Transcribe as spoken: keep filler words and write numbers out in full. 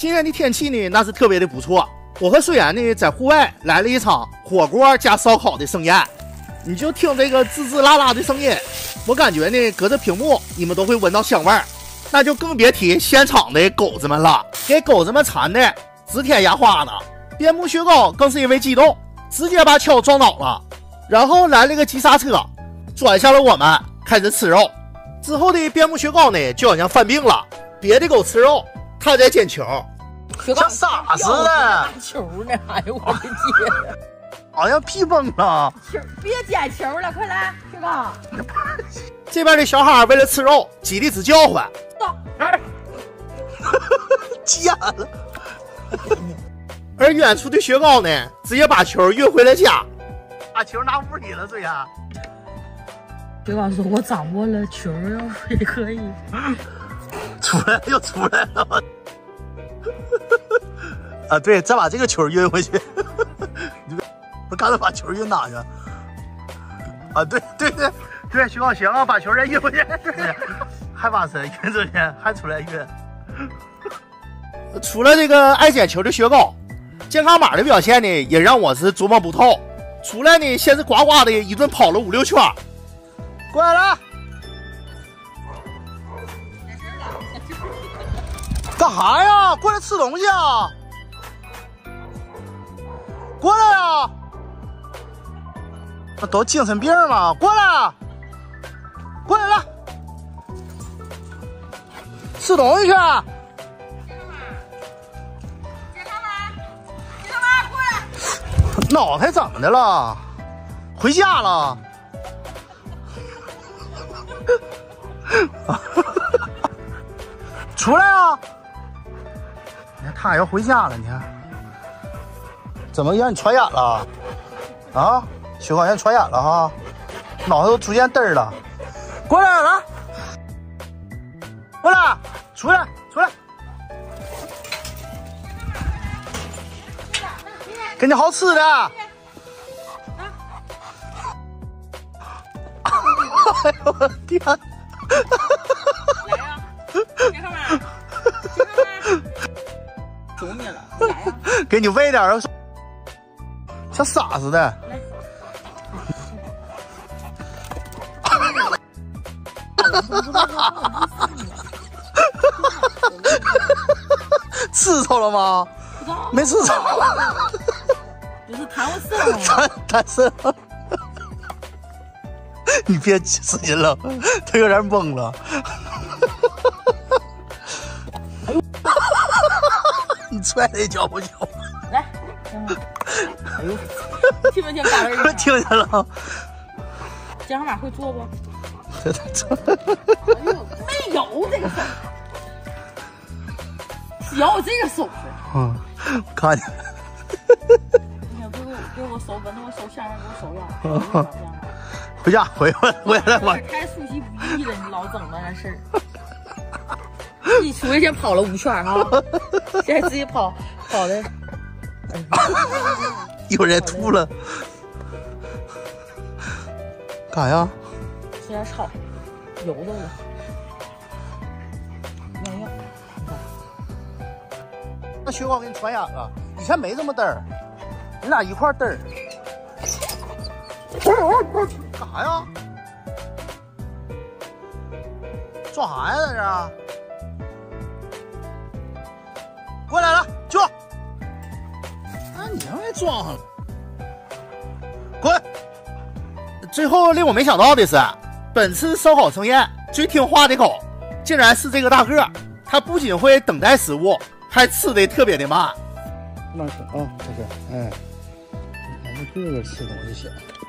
今天的天气呢，那是特别的不错。我和水岩呢，在户外来了一场火锅加烧烤的盛宴。你就听这个滋滋啦啦的声音，我感觉呢，隔着屏幕你们都会闻到香味儿。那就更别提现场的狗子们了，给狗子们馋的直天牙花的。边牧雪糕更是因为激动，直接把橇撞倒了，然后来了个急刹车，转向了我们，开始吃肉。之后的边牧雪糕呢，就好像犯病了，别的狗吃肉，他在捡球， 像傻似的。 球呢？哎呦我的天！ 好像屁崩了。 球，别捡球了，快来，雪糕。 这边的小孩为了吃肉，急得直叫唤。 急眼了。 而远处的雪糕呢，直接把球运回了家， 把球拿屋里了，这呀。 雪糕说：“我掌握了球，也可以。” 出来又出来了。啊，对，再把这个球运回去。我刚才把球运哪去？啊，对对对对，雪糕行啊，把球再运回去。还把谁运出去？还出来运。 除了这个爱捡球的雪糕，健康码的表现呢，也让我是琢磨不透。出来呢，先是呱呱的一顿跑了五六圈。 过来了。干啥呀？过来吃东西啊！过来呀！那都精神病吗？过来，过来了，吃东西去。脑袋怎么的了？回家了？出来啊！你看他要回家了，你看，怎么让你传染了？啊，雪糕让你传染了哈，脑袋都出现灯了。过来了，过来，出来，出来，给你好吃的。哎呦我的天！ 来呀，健康码，健康码，求你了，来呀！ 给你喂点儿，像傻似的。吃着了吗？没吃着。 不是弹我肾了吗？ 弹弹肾了。你别使劲了，他有点懵了。你踹他一脚不行？ 来，哎呦，听没听嘎嘣儿？ 听见了。 健康码会做不？ 这这。 哎呦，没有这个手势，有这个手势。 嗯，看见。 你想给我给我手闻着我手下面给我手痒。 回家回回回来吧。 太熟悉不易了，你老整那点事儿。你出去先跑了五圈哈，现在自己跑跑的。 一会儿再吐了。干啥呀？ 吃点草，油着了。没有，你看。 那雪糕给你传染了，以前没这么嘚儿，你俩一块嘚儿。干啥呀？撞啥呀？在这儿？过来了，就。那你让人撞上了。滚！ 最后令我没想到的是，本次烧烤盛宴最听话的狗，竟然是这个大个。它不仅会等待食物，还吃的特别的慢。 慢吃啊，这个，哎，你看这个个吃东西行。